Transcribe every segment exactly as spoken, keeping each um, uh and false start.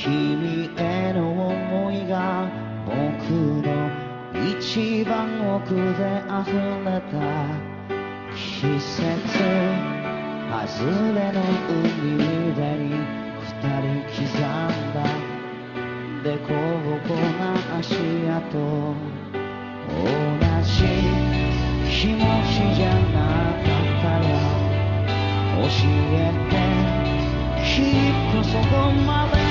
君への思いが僕の一番奥で溢れた季節外れの海辺に二人刻んだ凸凹な足跡同じ気持ちじゃなかったら教えてきっとそこまで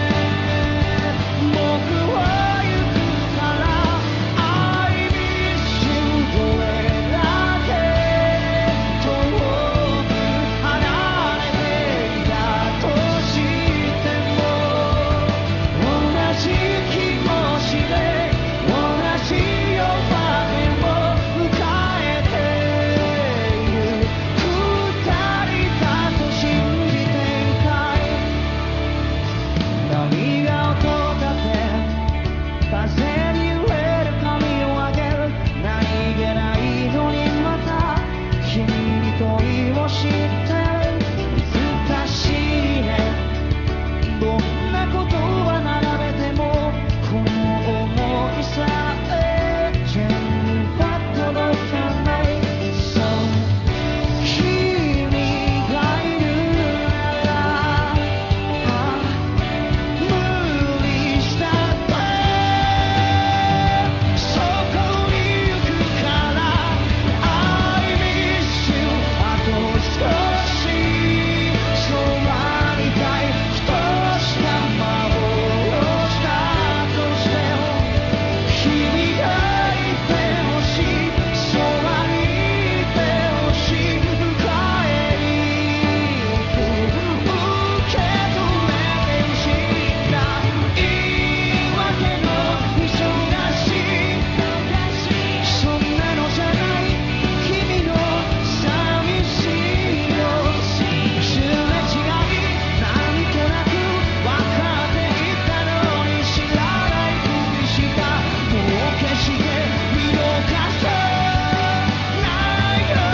僕は行くから I miss you どれだけ遠く離れていたとしても同じ気持ちで同じ夜明けを迎えている二人だと信じていたい何が音だって風に揺れる髪を上げる何気ないのにまた君に恋をしてる難しいねどんな言葉並べてもこの想いさえ全部は届かないそう君がいるなら無理したってそこに行くから I miss you あと少しそばにいたいふとした魔法をしたとしても君がいてほしいそばにいてほしい迎えに行く受け止めてほしいんだ言い訳の忙しいそんなのじゃない君の寂しいのすれ違いなんとなく分かっていたのに知らないふりしたもう決して見逃さないよ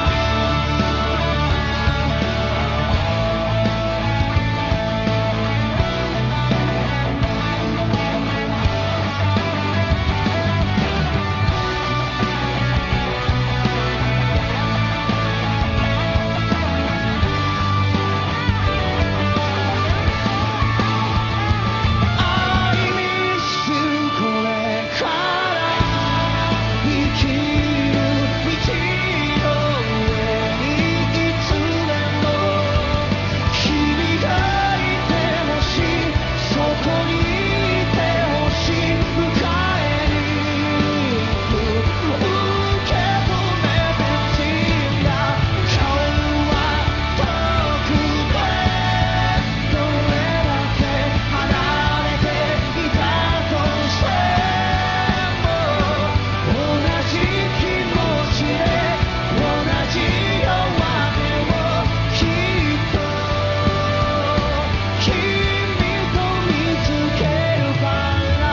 I miss you これから生きる道の上にいつでも君がいてほしいそこにいてほしい迎えに行く受け止めてほしいんだ顔は遠くでどれだけ離れていたとしても同じ気持ちで同じ夜明けをきっと君と見つけるから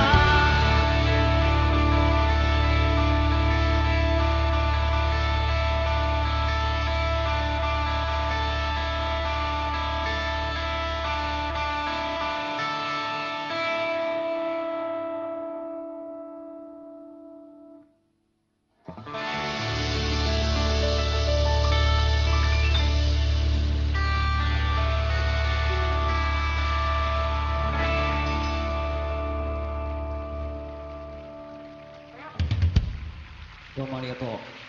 どうもありがとう。